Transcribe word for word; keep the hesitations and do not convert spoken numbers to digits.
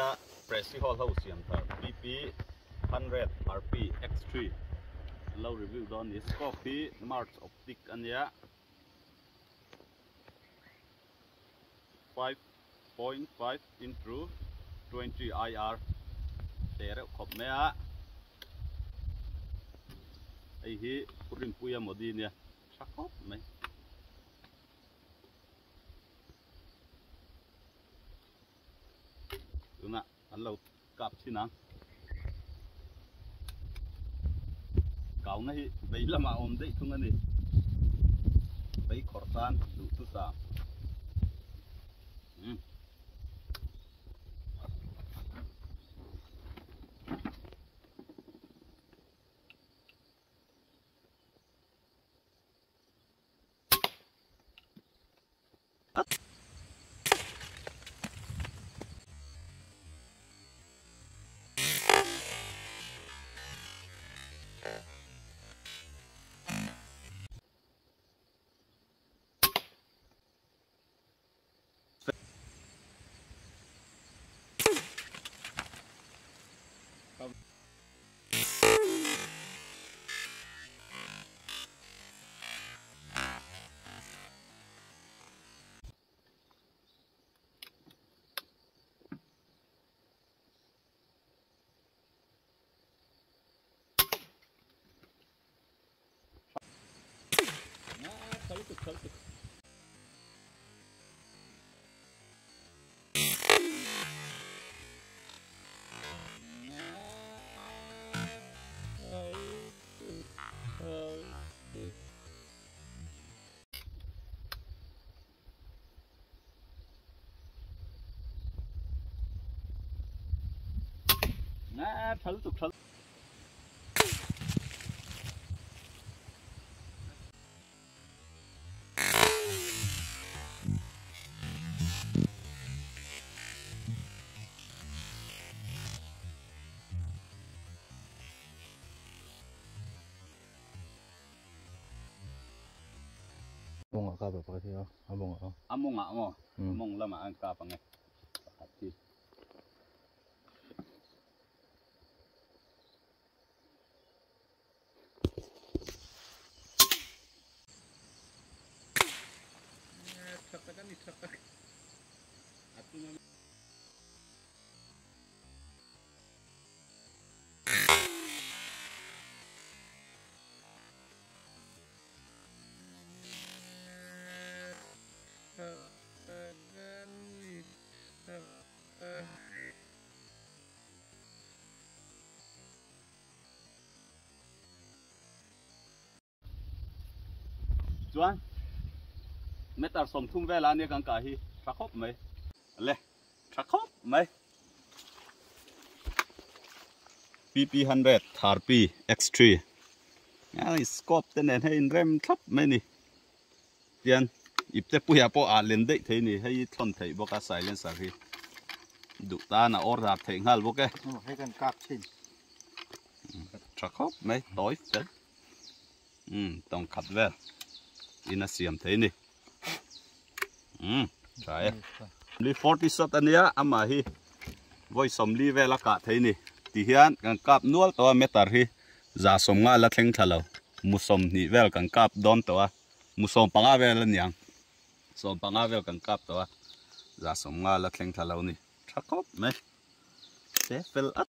ya pressy hall ho siam thar P P one hundred R P X three low review don is copy March optic ania five point five into twenty I R tere khop mea ai hi purin puya modi nia sakop mai tuna alo kap sinang kau nai bei lama om dei thunga ni bei khortan du tu sa um Kaltuk kaltuk nah kaltuk kaltuk Abong ka ba pa siya? Abong ako. among nga mo among lama ang kapang eh ati Chakakan chakak atu na chuan metar som thum vela ne kang ka hi thakop mai le thakop mai P P one hundred R P X three ya scope ten en hein rem thap mai ni tian ipte puya po a len dei thei ni hei thon thei boka silencer hi du ta na or da thei ngal boke Hay kan kap chin. thakop mai tối fel um tong khat vel ina siam thei ni um trai li forty sat ania ama hi voi som li vela ka thei ni ti hian kan kap nual to metar hi za som nga la thleng thalo mu som ni vel kan kap don to a mu som panga vel niang som panga vel kan kap to a za som nga la thleng thalo ni thakop mai se fel at